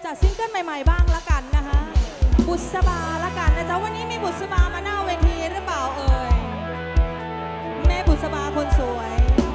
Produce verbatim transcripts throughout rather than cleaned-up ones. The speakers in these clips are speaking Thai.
จัดซิงเกิลใหม่ๆบ้างละกันนะคะบุษบาละกันนะจ๊ะวันนี้มีบุษบามาหน้าเวทีหรือเปล่าเอ่ยแม่บุษบาคนสวย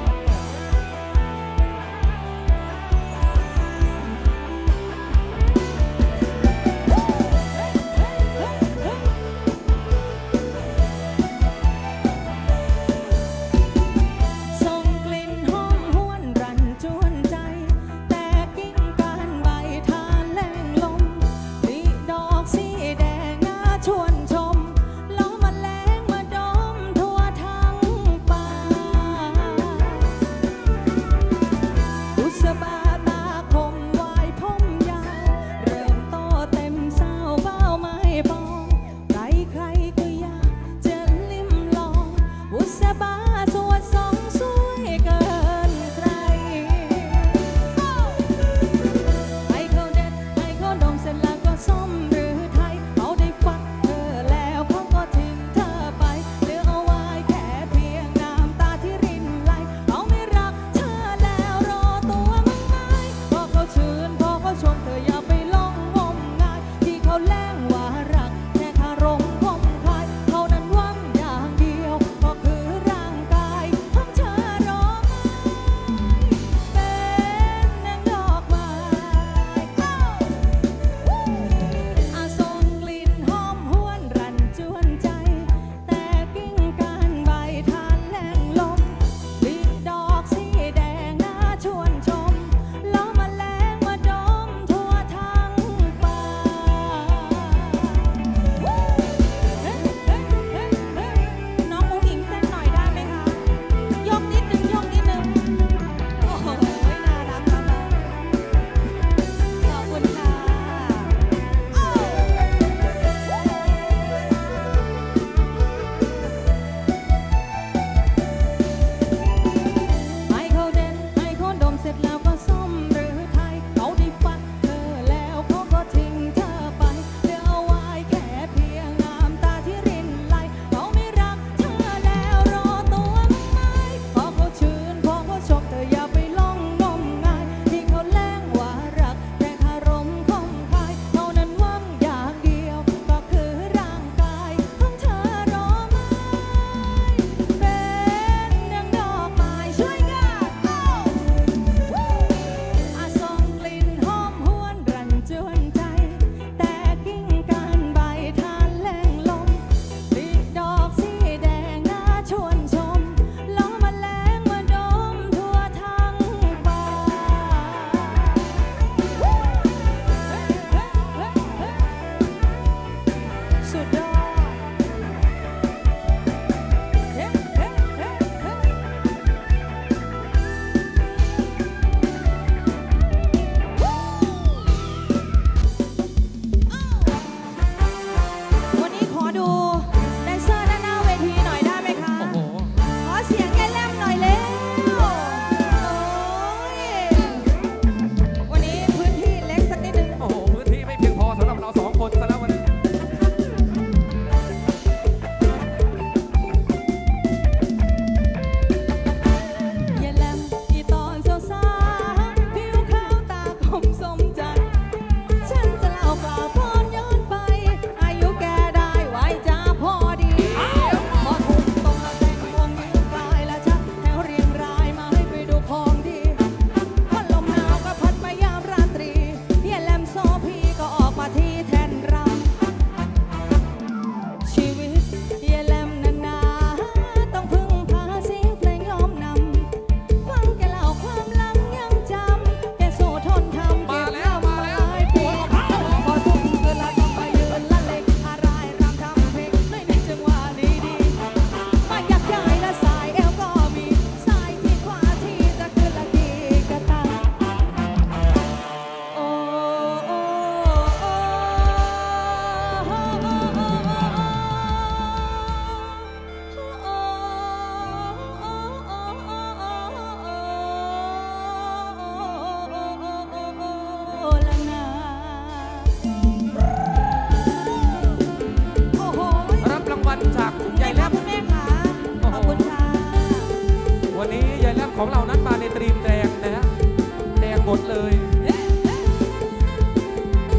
ของเรานั้นมาในตรีมแดงนะฮะแดงหมดเลย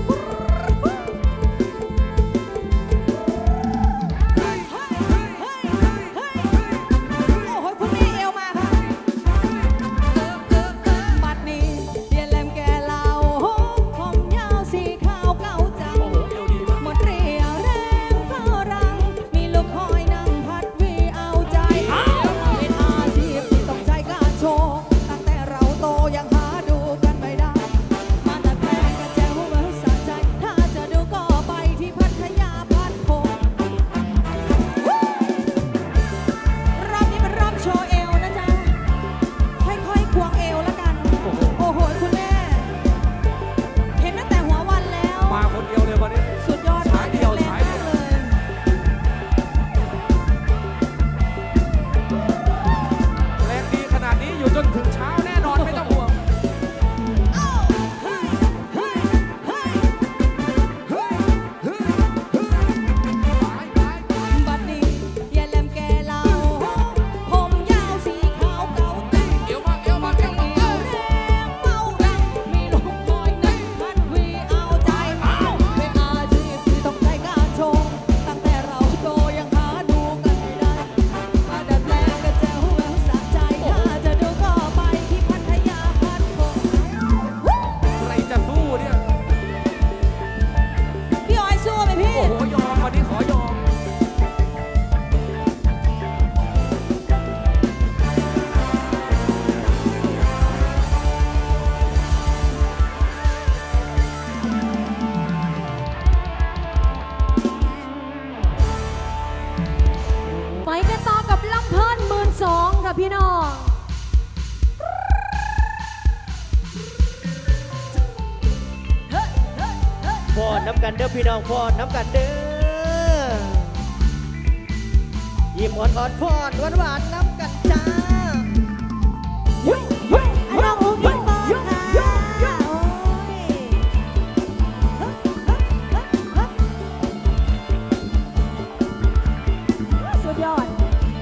อน้ำกันเด้อพี่น้องพอน้ำกันเด้อยิ้มอ่อนอ่อนฟอนหวานหวานน้ำกันจ้าน้องอุ้งอิงฟอนค่ะโอ้ยสุดยอด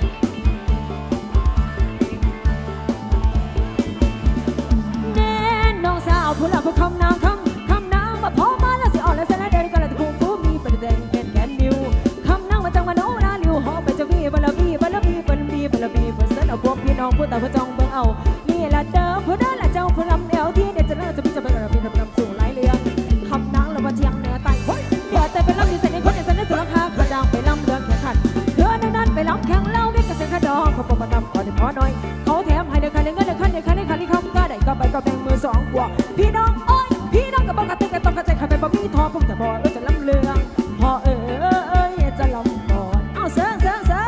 แน่น้องสาวผู้หลักผู้คำนางคำคำนางมาพอมาแล้วสิอ่อนแล้วสนะเดินกันแล้วตะคุ่มผู้มีประเด็นแกนแกนดิวคำนางมาจังมาโนนาลิวหอไปจะวีบลาบีบลาบีบลาบีบลาบีบลาเอาพวกพี่น้องผู้ตาผู้จองเบิ่งเอานี่ละเด้อผู้นั้นละเจ้าผู้นำแนวที่เด็ดจะน่าจะพิจารณาเป็นนำสู่หลายเรื่องคำนางละว่าเทียงเหนือไตเหนือแต่เป็นลำที่เสน่ห์คนในเสน่ห์สุรคาข้าจ้างไปลำเดือนแข่งขันเดือนนั้นไปลำแข่งเล่าเรียกกระเซ็นกระดองเขาปมนำขอได้ขอหน่อยเขาแถมให้เดือนคันเดือนเงินเดือนคันเดือนคันเดือนคันที่คำก็ได้ก็ไปก็แบ่งมือสองบวกพี่น้องโอ้ยพี่น้องกับปกติกันต้องกระจายขันไปบ่มีทอพุ่งแต่พอเออจะลำเลืองพอเออเอ้ยจะลำก่อนเอาเสือเสือเสือ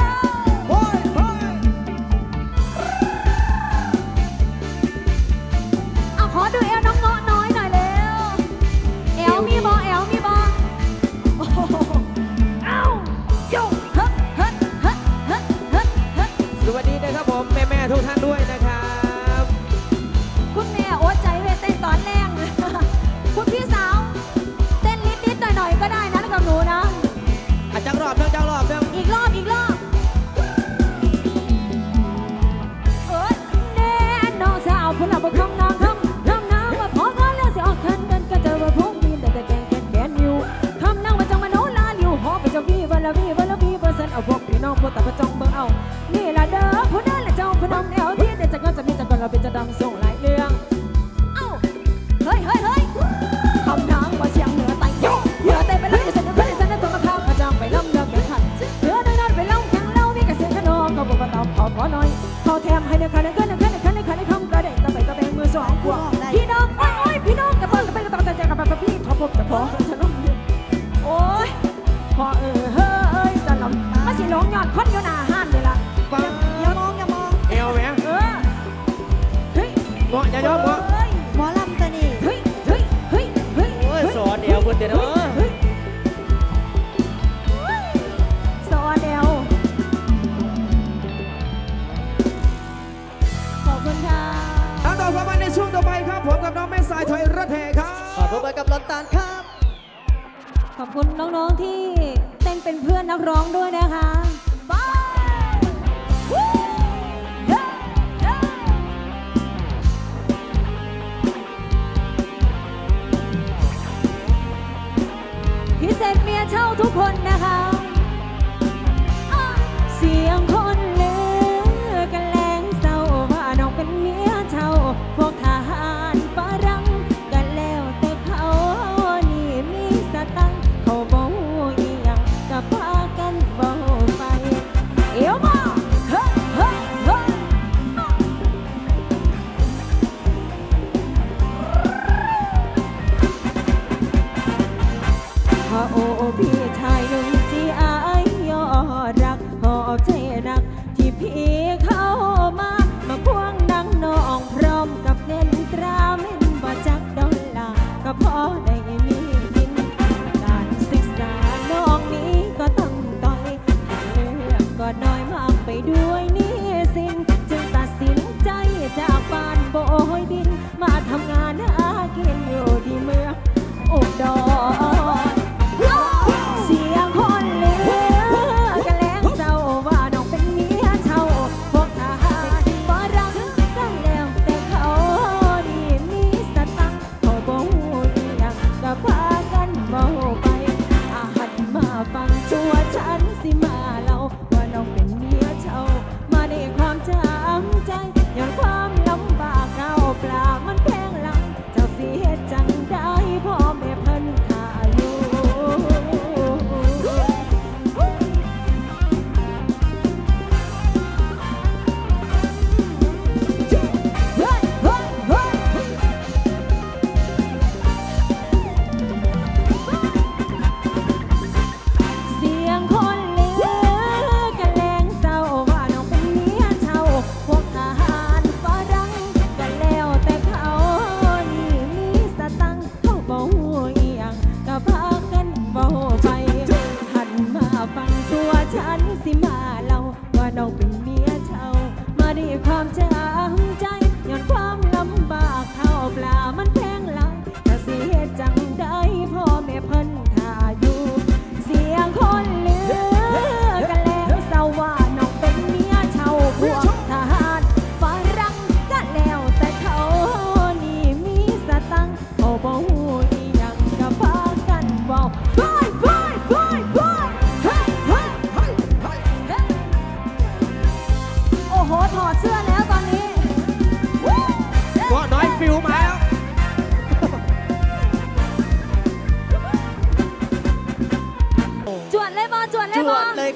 ขอดูเอวน้องเงาะน้อยหน่อยเร็วเอวมีบอเอวมีบอโอ้โหเอ้าโยเฮ้เฮ้เฮ้เฮ้เฮ้เฮ้สวัสดีนะครับผมแม่แม่ทุกท่านด้วยนะครับคุณแม่โอ้ใจเวทเต้นตอนแรกคุณพี่สาวเต้นนิดนิดหน่อยหน่อยก็ได้นะกับหนูนะอาจังรอบเดิมจังรอบเดิมอีกรอบอีกรอบเอ้ยแน่น้องสาวผู้หลักผู้คำนางคำจะวีวันละวีวันละวีเปอร์เซ็นต์เอาพวกพี่น้องพวกตาประจงเบิ่งเอานี่ละเด้อผู้นั้นละเจ้าผู้น้องแนวที่เด็ดจะก็จะมีจะก่อนเราเป็นจะดำส่งหลายเรื่องเอ้าเฮ้ยเฮ้ยเฮ้ยคำนางว่าเสียงเหนือไตโยเหนือไตไปแล้วเสร็จแล้วเสร็จแล้วตัวกระเพาะข้าจ้างไปลำเรื่องแข่งขันเหนือนั้นไปลำแข่งเล่ามีกระเซ็นขนมก็บอกว่าตอบขอขอหน่อยเขาแถมให้เดือนคันเดือนคันเดือนคันเดือนคันเดือนคันคำก็ได้ก็ไปก็แบ่งมือสองพวกพี่น้องโอ้ยโอ้ยพี่น้องกระเป๋ากระเป๋ากระเป๋าใจกระเป๋าพี่ทอปกระเพาะฉันต้องโอ้ยพอเออเฮ้ยจะลำมาสิร้องยอดคอนอยู่หน้าห้านเลยล่ะอย่ามองอย่ามองเอวแหมเออเฮ้ยเงาะอย่ายอมเงาะหมอลำตัวนี้เฮ้ยเฮ้ยเฮ้ยเฮ้ยโอ้ยสอนเอวคนเดียวเนาะสอนเอวขอบคุณค่ะตามต่อความมันในช่วงต่อไปครับผมกับน้องแม่สายไทยรัฐแห่ครับขอบคุณไปกับลำตาลครับขอบคุณน้องๆที่เต้นเป็นเพื่อนนักร้องด้วยนะคะบายพิเศษเมียเช่าทุกคนนะคะเสียงคนเลือกันแรงเศร้าว่าน้องเป็นเมียเช่าพวกทหารฝรั่งกันแล้วแต่เขานี่มีสตังเขาบอกอีหยังกับพากันบอกไปเอวมาเฮ้เฮ้เฮ้พระโอพี่ชายหนุ่มจี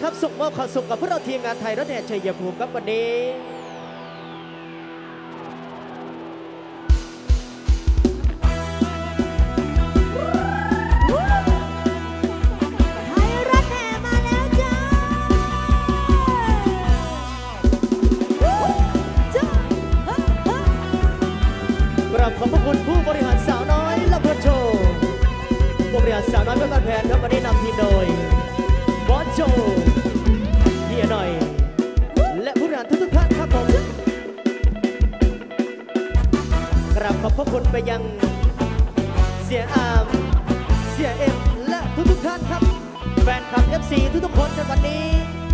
ครับส่งมอบความสุขกับพวกเราทีมงานไทยรถแห่ชัยภูมิครับวันนี้ขอบพระคุณผู้บริหารสาวน้อยลำเพลินโชว์ผู้บริหารสาวน้อยเพื่อการแพนครับวันนี้นำทีมโดยบอสโจเฮียหน่อยและผู้บริหารทุกๆท่านครับผมกราบขอบพระคุณไปยังเสียอามเสียเอ็มและทุกๆท่านครับแฟนคลับ เอฟ ซี ทุกๆคนในวันนี้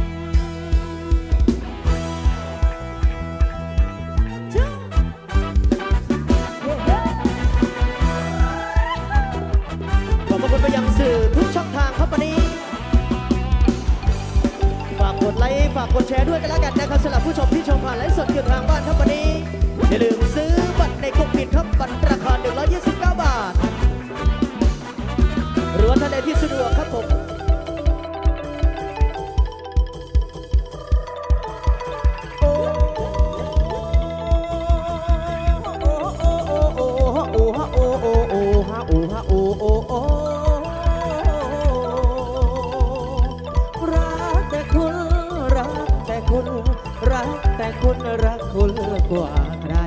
ไปยังสื่อทุกช่องทางครับวันนี้ฝากกดไลค์ฝากกดแชร์ด้วยกันแล้วกันนะครับสำหรับผู้ชมที่ชมผ่านไลฟ์สดอยู่ทางบ้านครับวันนี้อย่าลืมซื้อบัตรในกลุ่มปิดครับบัตรราคาหนึ่งร้อยยี่สิบเก้าบาทหรือว่าท่านใดที่สะดวกครับผมแต่คุณรักคุณกว่าใคร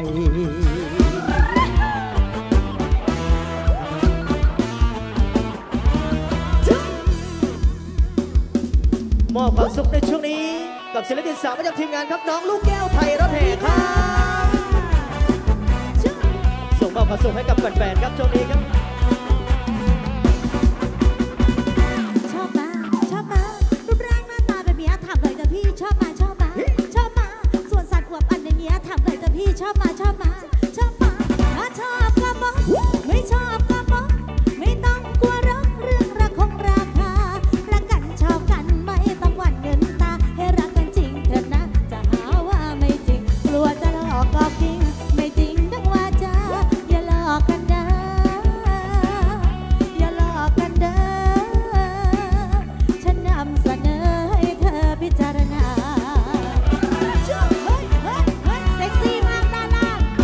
มอบความสุขในช่วงนี้กับศิลปินสาวประจำทีมงานครับน้องลูกแก้วไทยรถแห่ครับส่งมอบความสุขให้กับแฟนๆครับช่วงนี้ครับชอบมาชอบมารูปร่างหน้าตาแบบนี้ถามเลยแต่พี่ชอบมาชอบมาชอบมาส่วนสัตว์อวบอันอย่างเงี้ยถามเลยแต่พี่ชอบมาชอบมาชอบมาถ้าชอบก็บอกไม่ชอบก็บอกไม่ต้องกลัวรักเรื่องรักของราคารักกันชอบกันไม่ต้องหวั่นเงินตาให้รักกันจริงเถิดนะจะหาว่าไม่จริงกลัวจะหลอกก็จริงไม่จริงทั้งวาจาอย่าหลอกกันนะอย่าหลอกกันเด้อฉันนำเสนอให้เธอพิจารณาเซ็กซี่มากด้านล่าง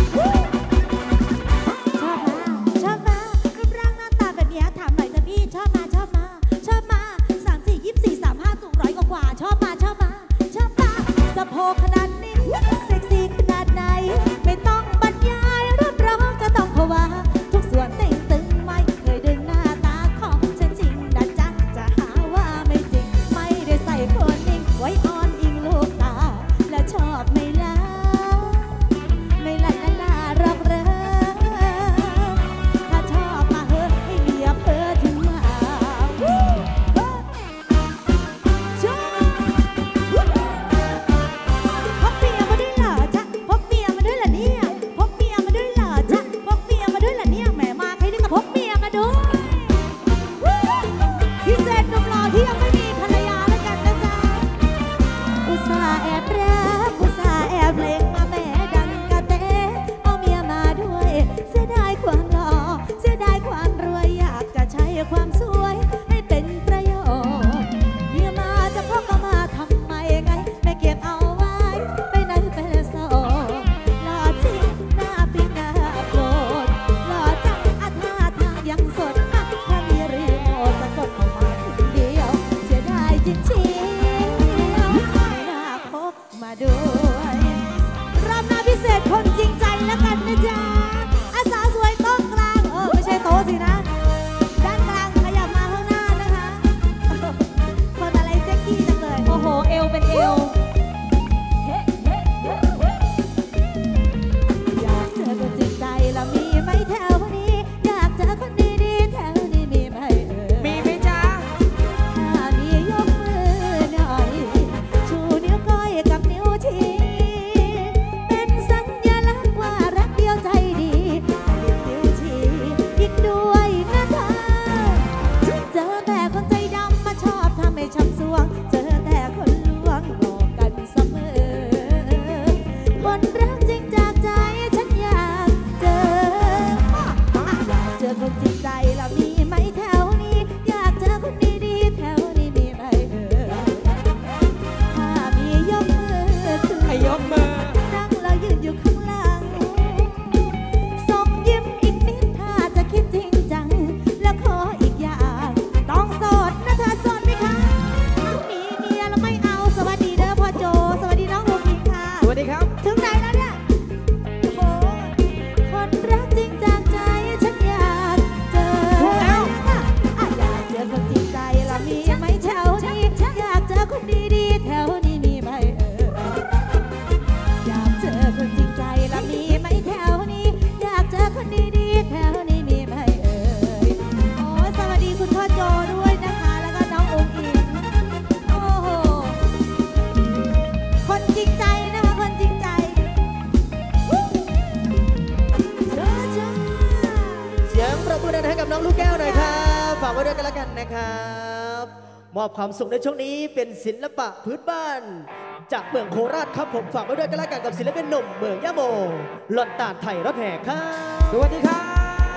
บมือให้กับน้องลูกแก้วหน่อยครับฝากไว้ด้วยกันแล้วกันนะครับมอบความสุขในช่วงนี้เป็นศิลปะพื้นบ้านจากเมืองโคราชครับผมฝากไว้ด้วยกันแล้วกันกับศิลปินหนุ่มเมืองยะโมหล่อนตาลไทยรถแห่ครับสวัสดีครับ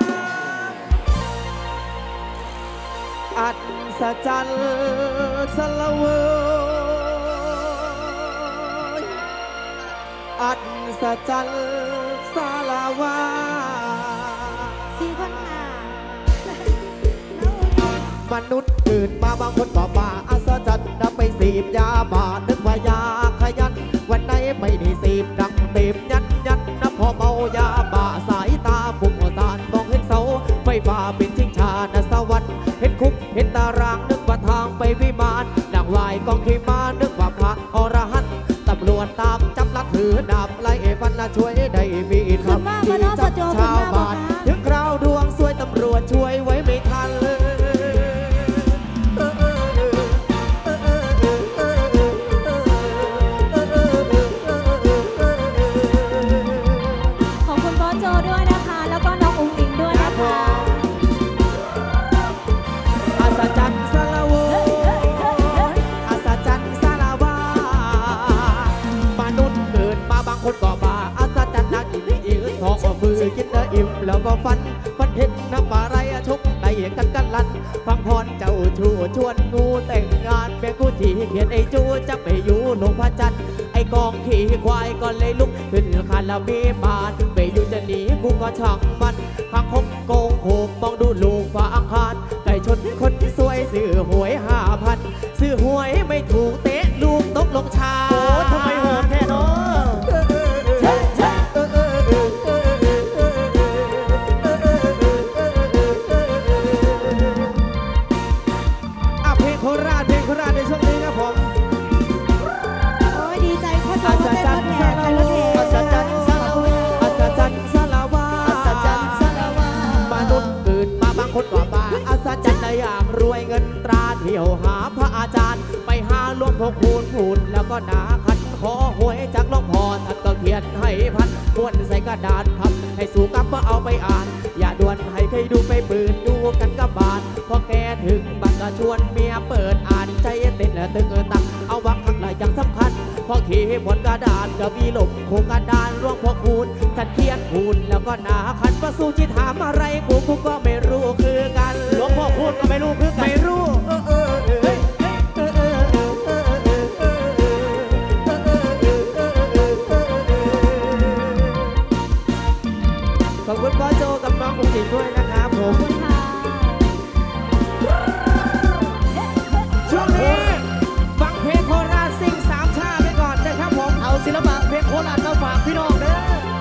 อัศจรรย์สลาเวอัศจรรย์สลาวาสี่คนค่ะมนุษย์เกิดมาบางคนบอกว่าอัศจรรย์นับไปสีบยาบานึกว่ายาขยันวันไหนไม่ได้สีบดังเต็มยันยันนับพอเมายาบาสายตาพุ่งสานมองเห็นเสาไฟฟ้าเป็นชิงชาณสวรรค์เห็นคุกเห็นตารางนึกว่าทางไปวิมานดังวายกองขีมานึกว่าพระอรหันต์ตำรวจตามจับลักถือดาบไล่ฟันละช่วยได้มีคำที่จับชาวบ้านถึงคราวดวงสวยตำรวจช่วยไว้ไม่ทันเลยขอบคุณบอสโจด้วยนะคะแล้วก็น้องอุ้งอิงด้วยนะคะอัศจรรย์สลาโวอัศจรรย์สลาวามนุษย์เกิดมาบางคนก็มาอัศจรรย์นักกินอิ่มท้องก็มือกินได้อิ่มแล้วก็ฟันฟันเห็นน้ำปลาไหลชกได้กันกันลันฟังพรเจ้าชูชวนงูแต่งงานแม่กูจีเขียนไอ้จูจะไปอยู่ลงพระจันทร์ไอ้กองขี่ควายก็เลยลุกขึ้นคาราบีบานไปอยู่จะหนีกูก็ช่างมันข้างคบโกงโหมมองดูลูกฟ้าอังคารไก่ชนคนที่สวยซื้อหวยห้าพันซื้อหวยไม่ถูกเตะลูกตกลงชาโอ้ทำไมโหดแท้เนาะโคราชเพลงโคราชในช่วงนี้ครับผมโอ้ยดีใจพ่อโจมาเต้นรถแห่ไทยรถแห่อัศจรรย์สลาวาอัศจรรย์สลาวาอัศจรรย์สลาวามนุษย์เกิดมาบางคนก็มาอัศจรรย์อยากรวยเงินตราเที่ยวหาพระอาจารย์ไปหาหลวงพ่อคูณพูนแล้วก็นาขันขอหวยจากหลวงพ่อท่านก็เขียนให้พันม้วนใส่กระดาษพับให้สู่กับว่าเอาไปอ่านอย่าด่วนให้ใครดูไปปืนดูกันกับบาทพอแกถึงบังก็ชวนเมียเปิดอ่านใจเต้นและตึงตังเอาวักข้างในอย่างสำคัญพอเขียนบนกระดาษก็มีลมโคงกระดานร่วงพอคูณท่านเขียนคูณแล้วก็นาขันประสูจิถามอะไรกูกูก็ไม่รู้คือกันหลวงพ่อคูณก็ไม่รู้คือกันไม่รู้เออเออเออขอบคุณพ่อโจกับน้องกุ้งจิ๋งด้วยนะครับผมช่วงนี้ฟังเพลงโคราชซิ่งสามชาไปก่อนนะครับผมเอาศิลปะเพลงโคราชมาฝากพี่น้องเด้อ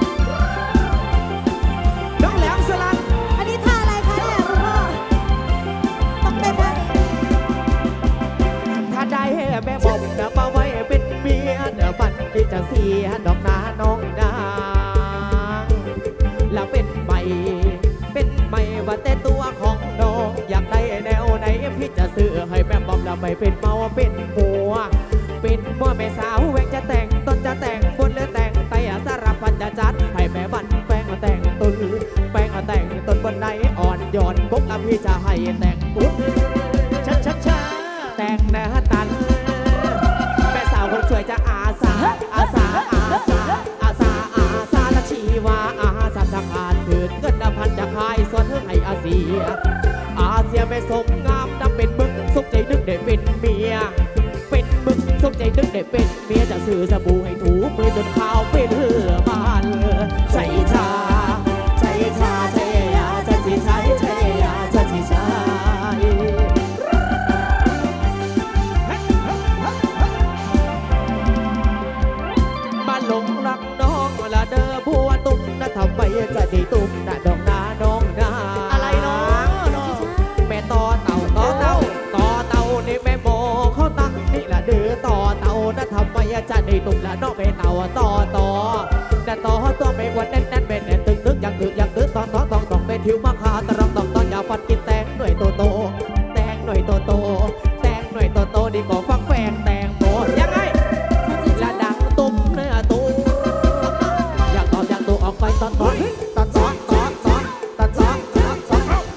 น้องแหลมสลัดอันนี้ท่าอะไรคะเนี่ยคุณพ่อต้องเต้นท่านี้ถ้าได้แม่บอกนะมาไว้เป็นเมียเดี๋ยวปันที่จะเสียดอกนาน้องนางแล้วเป็นใหม่เป็นใหม่ว่าแต่ตัวของน้องอยากได้แนวไหนพี่จะซื้อให้แม่บอกแล้วไม่เป็นเมาเป็นหัวเป็นพ่อแม่สาวแหวงจะแต่งต้นจะแต่งบนหรือแต่งไตสารพันจะจัดให้แม่บันแป้งแต่งตุนแป้งแต่งต้นบนไหนอ่อนย้อนกุ๊กแล้วพี่จะให้แต่งตุ๊ดชัดชัดช้าแต่งหน้าตันแม่สาวคนสวยจะอาสาอาสาอาสาอาสาอาสาละชีวาอาสาจะขาดถือเงินพันจะขายส่วนให้อาเซียอาเซียไม่สมงามนับเป็นมึงสุขใจนึกได้เป็นเมียเป็นมึงสุขใจนึกได้เป็นเมียจะซื้อสบู่ให้ถูมือจนขาวเป็นเรือบ้านใช่ชาใช่ชาใช่ยาใช่ชีใช่ใช่ยาใช่ชีใช่มาหลงรักน้องละเด้อบัวตุ้มนะทำไมจะได้ตุ้มนะดอกนาน้องนาอะไรน้องแม่ต่อเต่าต่อเต่าต่อเต่านี่แม่โมเขาตั้งนี่ละเด้อต่อเต่านะทำไมจะได้ตุ้มละน้องแม่เต่าต่อต่อแต่ต่อตัวไม่วันแน่นแน่นเป็นแน่นตึกตึกอยากตึกอยากตึกตอนตอนตองตองไปทิวมาคาตะรองตองตอนอย่าฟันกินแตงหน่วยโตโตแตงหน่วยโตโตแตงหน่วยโตโตดีกว่าฟักแฟงแตงโมยังไงละดังตุ้มเนื้อตุ้มอยากตอบอยากตัวออกไปตอนตอนตอนตอนตอนตอนตอนตอนตอนตอน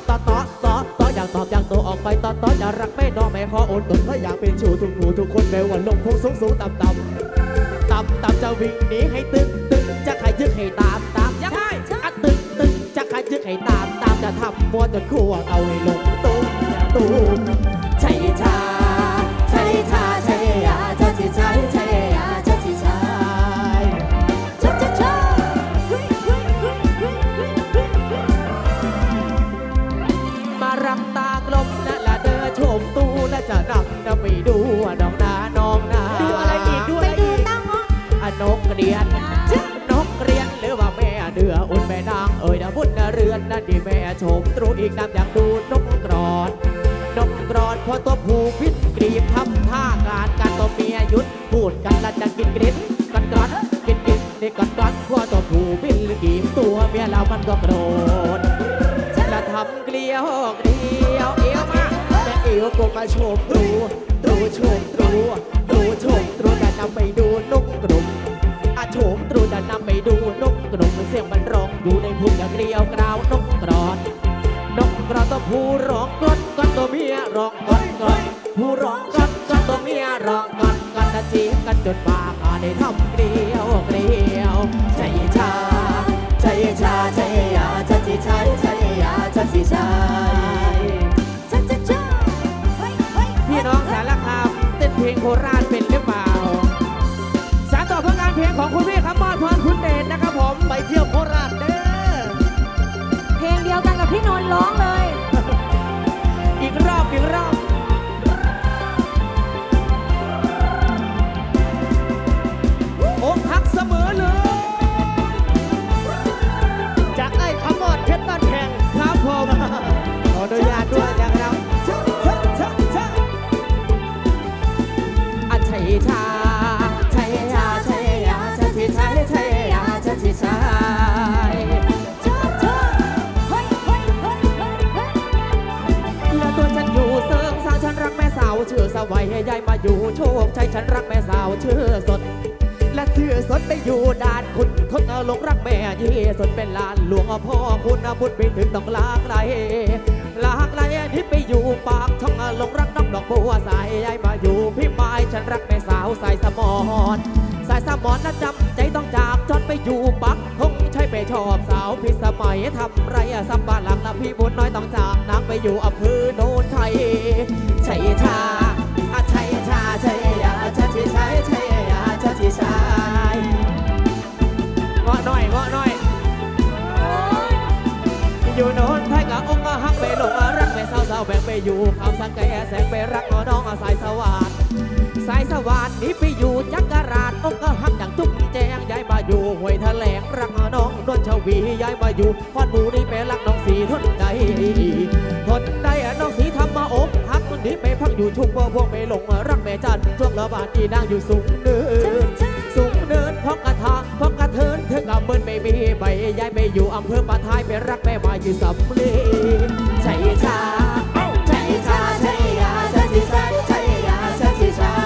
จากตัวออกไปตอนตอนจะรักแม่น้องแม่ขอโอนตนก็อยากเป็นชูทุกผู้ทุกคนแม้ว่าลงพุ่งสูงสูงต่ำต่ำต่ำต่ำจะวิ่งหนีให้ตึงตึงจะใครยึดให้ตามตามยังไงอะตึงตึงจะใครยึดให้ตามตามจะทำมัวจนคั่วเอาให้ลงตุ้มตุ้มใช่ชาใช่ชาใช่ยาใช่ใช่ใช่ยาใช่ใช่ใช่ใช่มารับตากลมและละเดินชมตู้และจะนำจะไปดูดอกนาน้องนาดูอะไรอีกดูอะไรอีกนกเรียนนกเรียนหรือว่าแม่เดืออุ่นแม่นางเอ่ยนะบุญนะเรือนนั่นดีแม่ชมตรูอีกน้ำอยากดูนกกรอนนกกรอนพอตัวผู้พิษกรีบทำท่าการการตัวเมียยุดพูดกันแล้วจะกินกริบกันกรอนกินกินเด็กกันกรอนพอตัวผู้พิษกรีบตัวเมียเรามันก็โกรธและทำเกลียวเกลียวเอวมาแต่เอวก็มาชมตรูตรูชมตรูตรูชมตรูจะนำไปดูนกกลุ่มโฉมตรูจะนำไปดูนกกระดกเสียงมันร้องอยู่ในพุ่งอย่างเรียวกราวนกกรอนนกกรอนตัวผู้ร้องก้อนก้อนตัวเมียร้องก้อนก้อนผู้ร้องก้อนก้อนตัวเมียร้องก้อนก้อนตะจีกันจนปากอาได้ทำเกลียวเกลียวใจชาใจชาใจยาใจจีใจใจยาใจจีใจพี่น้องสารคามเต้นเพลงโคราชเป็นหรือเปล่าเพลงของคุณพี่ครับมอดพรคุณเดชนะครับผมไปเที่ยวโคราชเด้อเพลงเดียวกันกับพี่นนท์ร้องเลยอีกรอบอีกรอบอกหักเสมอเลยจากไอ้ขมอดเพชรบ้านแข่งครับผมขออนุญาตด้วยนะครับอัจฉริยะชื่อสวัยยายมาอยู่โชคชัยฉันรักแม่สาวชื่อสดและชื่อสดไปอยู่ด่านคุณทนเอาลงรักแม่ยี่สดเป็นลานหลวงพ่อคุณบุญไปถึงต้องลากไหลลากไหลที่ไปอยู่ปากช่องลงรักน้องดอกบัวสายยายมาอยู่พี่ไม้ฉันรักแม่สาวสายสมอนสายสมอนน่ะจำใจต้องจากจนไปอยู่ปักคงใช่ไปชอบสาวพิสมัยทำไรสัมปะหลังละพี่บุญน้อยต้องจากนางไปอยู่อำเภอโนนไทยชัยชาอาชัยชาชัยยาชัยชัยชัยยาชัยชัยเงาะหน่อยเงาะหน่อยอยู่โนนไทยกับองค์หักไปลงรักไปเศร้าเศร้าแบ่งไปอยู่คำสังแกแสงไปรักน้องสายสวัสดิ์สายสวัสดิ์นี้ไปอยู่จักรราชองค์หักอย่างจุ๊บแจงย้ายมาอยู่ห้วยแถลงรักน้องนวลชวีย้ายมาอยู่พอดบูนี่ไปรักน้องสีทนใดทนได้น้องสีทำมาอกหักคนนี้ไปพักอยู่ชุมพวงไปหลงรักแม่จันช่วงละบาทที่นั่งอยู่สูงเนินสูงเนินพอกระทาพอกระเทินเธอกับเบิ้ลไม่มีใบย้ายไปอยู่อำเภอปะท้ายไปรักแม่มาอยู่สำลีใจชาใจชาใจยาใจชาใจยาใจชา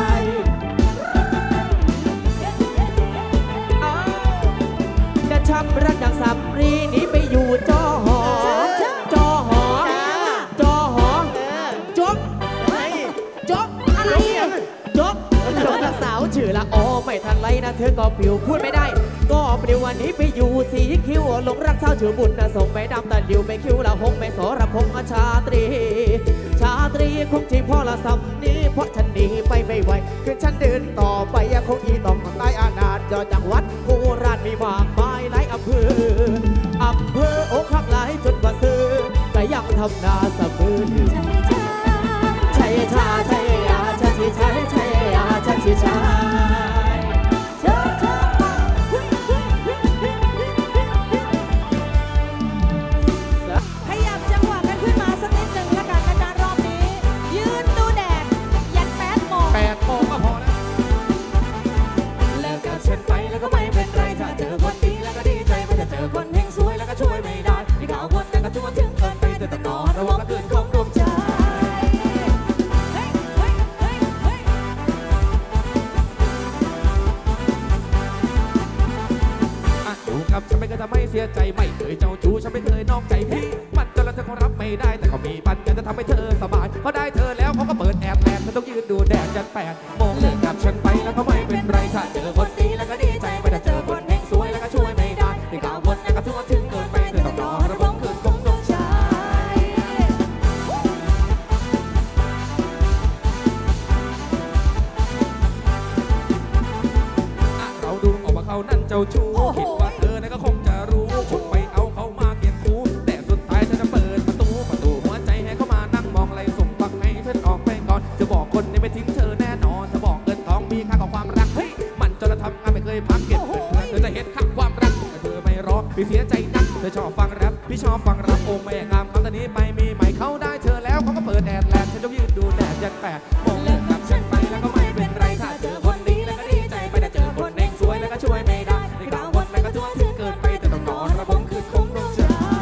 จะช้ำรักจากสำลีนี้ไปอยู่จอหอจอหอจอหอจบจบอะไรจบจบสาวชื่อละอ๋อไม่ทันไรนะเธอก็ผิวพูดไม่ได้ก็ปลิววันนี้ไปอยู่สีคิ้วหลงรักสาวชื่อบุญนะส่งไปดำตันอยู่ไปคิ้วละหงไม่สรพงษ์ชาตรีชาตรีคงที่พ่อละสำนี้เพราะฉันหนีไปไม่ไหวคือฉันเดินต่อไปยังคงอีต้องใต้อาณาจจังหวัดโคราชมีมากมายหลายอำเภออำเภออกหักหลายจนกว่าซื้อแต่ยังทำนาสะบือใช่ชาใช่ยาใช่ใช่ใช่ยาใช่ใช่ขยับจังหวะกันขึ้นมาสักนิดหนึ่งละกันอาจารย์รอบนี้ยืนดูแดดยันแปดโมงแปดโมงก็พอแล้วแล้วก็เช่นไปแล้วก็ไม่เป็นไรถ้าเจอคนดีแล้วก็ดีใจไม่จะเจอคนเฮงสวยแล้วก็ช่วยไม่ได้ที่ข่าวคนนั้นก็ชวนถึงเกินไปแต่ต้องนอนระวังกระตือนของดวงใจฉันไม่เคยทำให้เสียใจไม่เคยเจ้าชู้ฉันไม่เคยนอกใจพี่มันจนแล้วเธอคงรับไม่ได้แต่ก็มีปัญญาจะทำให้เธอสบายพอได้เธอแล้วเขาก็เปิดแอบแลนเธอต้องยืนดูแดดจันแปดโมงเลิกกับฉันไปแล้วก็ไม่เป็นไรถ้าเจอคนดีแล้วก็ดีใจไม่ได้เจอคนเฮงสวยแล้วก็ช่วยไม่ได้ที่ข่าววนแล้วก็ทั่วถึงเกินไปเธอต้องรอระบบคืนคงต้องใช้เราดูออกว่าเขานั่นเจ้าชู้คิดว่าเธอเนี่ยก็คงจะรู้คงไปเอาเขามาเกลียดคูแต่สุดท้ายเธอจะเปิดประตูประตูหัวใจให้เขามานั่งมองไรส่งปักให้เธอออกไปก่อนจะบอกคนนี้ไม่ทิ้งเธอแน่นอนจะบอกเงินทองมีค่ากับความรักเฮ้ยมันจนทำงานไม่เคยพักเก็บเงินเธอจะเห็นค่าความรักแต่เธอไม่รอพี่เสียใจนักเธอชอบฟังแรปพี่ชอบฟังรำโอ้แม่งามคำตอนนี้ไปมีใหม่เขาได้เธอแล้วเขาก็เปิดแอดแลนฉันต้องยืนดูแดดยันแปดมองเลิกกับฉันไปแล้วก็ไม่เป็นไรถ้าเจอคนดีแล้วก็ดีใจไม่ได้เจอคนเองสวยแล้วก็ช่วยไม่ได้ในข่าววนแล้วก็ทั่วถึงเกินไปแต่ต้องนอนระบมคืนคงต้องใช้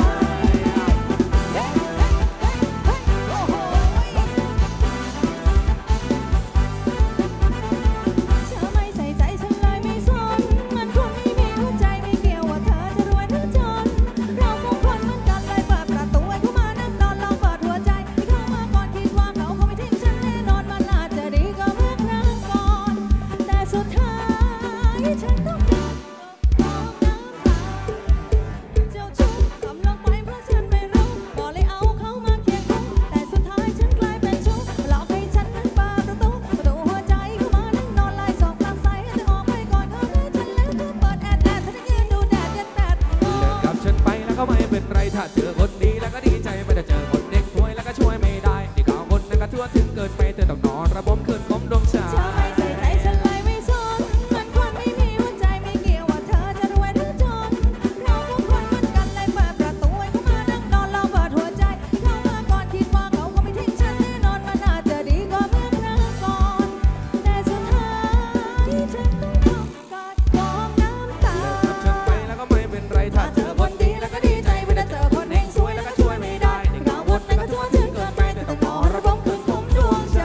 ถ้าเจอคนดีแล้วก็ดีใจไม่ได้เจอคนเด็กสวยแล้วก็ช่วยไม่ได้ที่ข่าวคนนั้นก็ทั่วถึงเกินไปเธอต้องนอนระบมคืนคมดวงชาเธอไม่ใส่ใจฉันเลยไม่สนมันคนไม่มีหัวใจไม่เกี่ยวว่าเธอจะรวยหรือจนเราทุกคนเหมือนกันเลยเปิดประตูให้เขามานั่งนอนเราเปิดหัวใจเข้ามาก่อนคิดว่าเขาคงไม่ทิ้งฉันแน่นอนมันอาจจะดีกว่าเมื่อครั้งก่อนแต่สุดท้ายฉันต้องทำการกองน้ำตาฉันไปแล้วก็ไม่เป็นไรถ้าเจอคนดีแล้วก็ดีใจไม่ได้เจอคนเองสวยแล้วก็ช่วยไม่ได้ในข่าววนแล้วก็ทั่วถึงเกินไปแต่ต้องนอนระบมคืนคมดวงใจ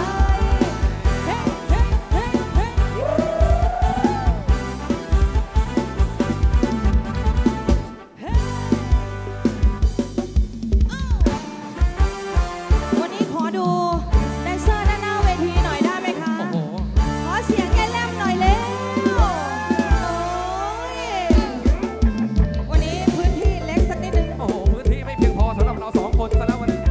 วันนี้ขอดูแดนเซอร์ด้านหน้าเวทีหน่อยได้ไหมคะขอเสียงแกแลมหน่อยเร็ววันนี้พื้นที่เล็กสักนิดนึงโอ้โหพื้นที่ไม่เพียงพอสำหรับเราสองคนซะแล้ววันนี้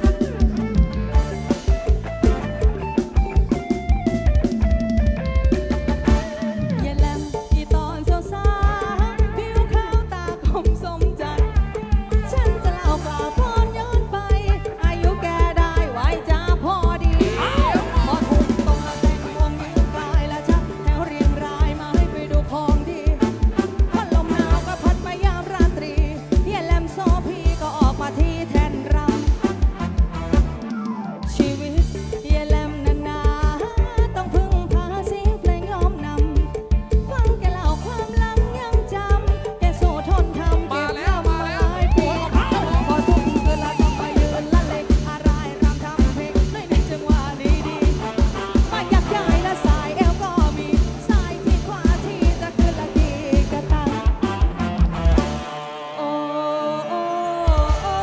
อย่าแลมที่ตอนสาวๆผิวขาวตาคมสมจันทร์ฉันจะเล่ากล่าวพรย้อนไปอายุแกได้ไว้จะพอดีพอถูกตรงละแต่งวงยืนกายและชักแถวเรียงรายมาให้ไปดูของดีพัดลมหนาวก็พัดมายามราตรีอย่าแลมโซพีก็ออกมาที่แทนรำชีวิตอย่าแลมนานๆต้องพึ่งพาเสียงเพลงล้อมนำฟังแกเล่าความหลังยังจำแกสู้ทนทำเก็บน้ำมาหลายปีพอทุ่มคืนละต้องไปยืนละเล็กอะไรรำทำเพลงในในจังหวะดีดีมายักย้ายและสายเอวก็มีสายที่ขวาที่จะขึ้นละกีกระตังโอ้โอ้โอ้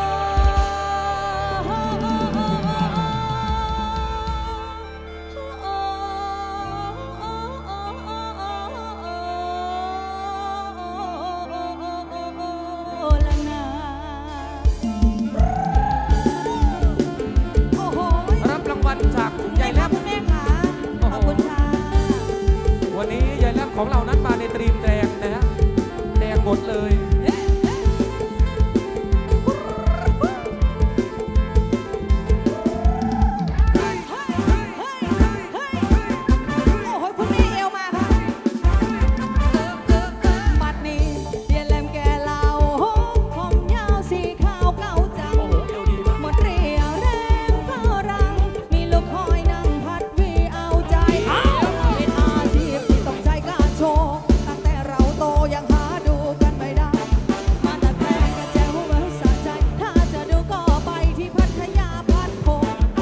ละนาโอ้โหรับรางวัลจากยายแลมคุณแม่ค่ะขอบคุณค่ะวันนี้ยายแลมของเรานั้นมาในตรีมแดงนะฮะแดงหมดเลยบัดนี้เดียนแลมแกเล่าผมยาวสีขาวเก่าจังหมดเรียวแรงเฝ้ารังมีลูกคอยนั่งพัดวีเอาใจเป็นอาชีพที่ต้องใช้การโชว์ตั้งแต่เราโตยังหาดูกันไม่ได้มาดัดแปลงกันแจวเมื่อสะใจถ้าจะดูก็ไปที่พัทยาพัดโพ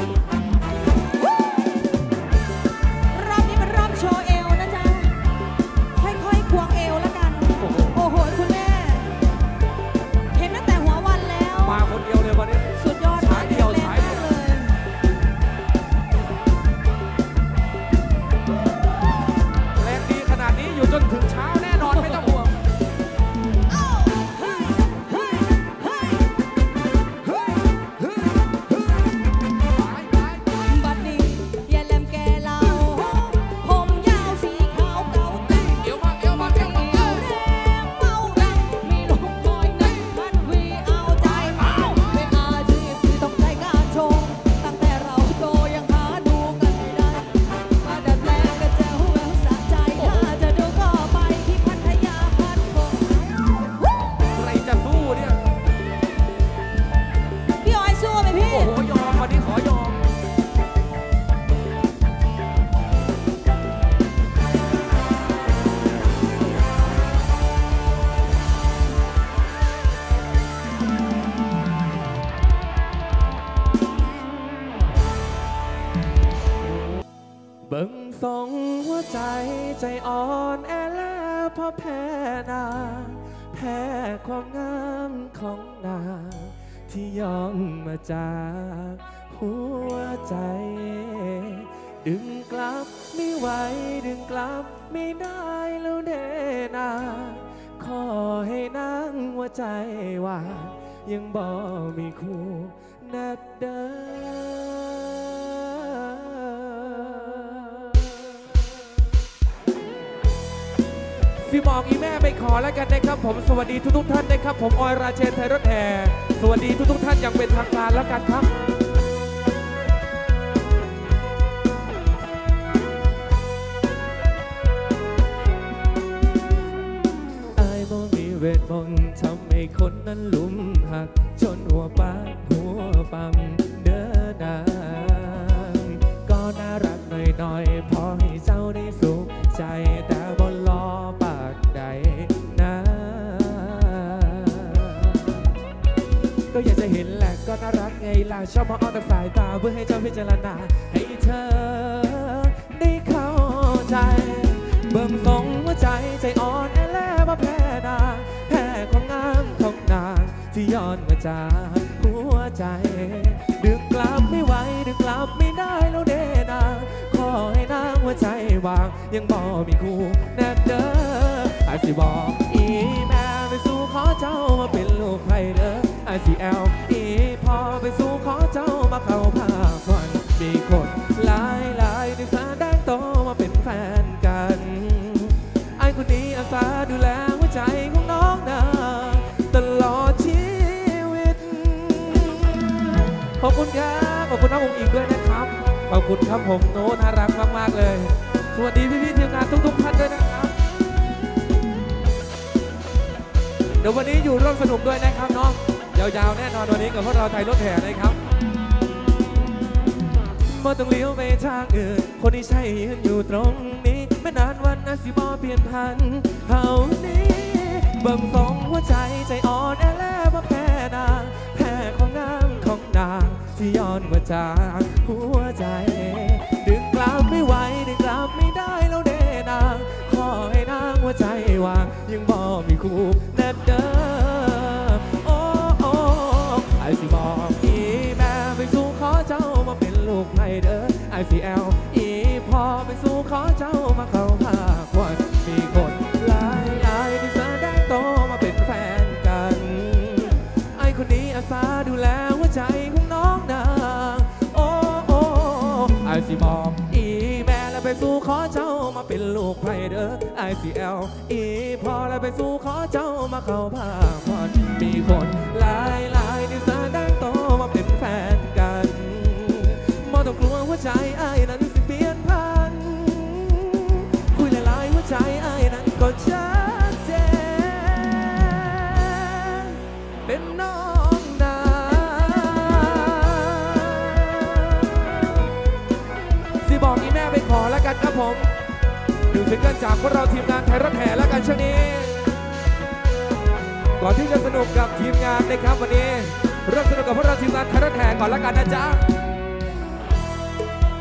รอบนี้เป็นรอบโชว์เอวนะจ๊ะค่อยๆควงเอวแล้วกันโอ้โหคุณแม่เห็นตั้งแต่หัววันแล้วมาคนเดียวเลยวันนี้สุดยอดมากเดียวฉายเดียวบิ่งทรงหัวใจใจอ่อนแอแล้วเพราะแพ้นางแพ้ความงามของนางที่ยอมมาจากหัวใจดึงกลับไม่ไหวดึงกลับไม่ได้แล้วเด้นาขอให้นางหัวใจว่ายังบ่มีคู่นัดเดิสิบอกอีแม่ไปขอแล้วกันนะครับผมสวัสดีทุกๆท่านนะครับผมออยราเชนไทยรถแห่สวัสดีทุกๆท่านอย่างเป็นทางการแล้วกันครับเวทมนต์ทำให้คนนั้นลุ่มหักจนหัวปากหัวปั๊มเดินนางก็น่ารักหน่อยๆพอให้เจ้าได้สุขใจแต่บนล้อปากใดนะก็อยากจะเห็นแหละก็น่ารักไงล่ะชอบมาอ้อนแต่สายตาเพื่อให้เจ้าพิจารณาให้เธอได้เข้าใจเบิ่งทรงหัวใจใจอ่อนแอแล้วมาแพ้นางแพ้ความงามของนางที่ย้อนมาจากหัวใจดึงกลับไม่ไหวดึงกลับไม่ได้แล้วเด้นางขอให้นางหัวใจวางยังบ่มีคู่แน่เด้ออาสิบอกอีแม่ไปสู่ขอเจ้ามาเป็นลูกใครเด้ออาสิแอลอีพอไปสู่ขอเจ้ามาเข้าผ้าควันมีคนหลายหลายในสาแดงโตมาเป็นแฟนกันไอ้คนนี้อาสาดูแลหัวใจของน้องนางตลอดชีวิตขอบคุณครับขอบคุณน้องผมอีกด้วยนะครับขอบคุณครับผมโน้น่ารักมากๆเลยสวัสดีพี่ๆทีมงานทุกๆท่านด้วยนะครับเดี๋ยววันนี้อยู่ร่วมสนุกด้วยนะครับน้องยาวๆแน่นอนวันนี้กับพวกเราไทยรถแห่นะครับไม่ต้องเลี้ยวไปทางอื่นคนที่ใช่ยืนอยู่ตรงนี้ไม่นานวันอาจสิบ่เปลี่ยนพันเท่านี้เบิ่งทรงหัวใจใจอ่อนแอแล้วมาแพ้นางแพ้ของงามของนางที่ย้อนมาจากหัวใจดึงกลับไม่ไหวดึงกลับไม่ได้แล้วเด้นางขอให้นางหัวใจวางยังบ่มีคู่แน่เด้อโอ้โอ้ไอ้สิบอกอีแม่ไปสู่ขอเจ้ามาเป็นลูกให้เด้อไอซีแอลอีพอไปสู่ขอเจ้ามาเข้าภาควันมีคนหลายหลายที่แสดงโตมาเป็นแฟนกันไอคนนี้อาสาดูแลหัวใจของน้องนางโอ้โอ้ไอซีบอกอีแม่แล้วไปสู่ขอเจ้ามาเป็นลูกให้เด้อไอซีแอลอีพอแล้วไปสู่ขอเจ้ามาเข้าภาควันมีคนหลายหลายที่แสดงโตมาเป็นแฟนกันมองต้องกลัวหัวใจไอ้นั้นสิเปลี่ยนพันคุยหลายๆหัวใจไอ้นั้นก็ชัดเจนเป็นน้องนาสิบอกอีแม่ไปขอแล้วกันครับผมดูซิงเกิลจากพวกเราทีมงานไทยรถแห่แล้วกันช่วงนี้ก่อนที่จะสนุกกับทีมงานนะครับวันนี้เริ่มสนุกกับพวกเราทีมงานไทยรถแห่ก่อนแล้วกันนะจ๊ะ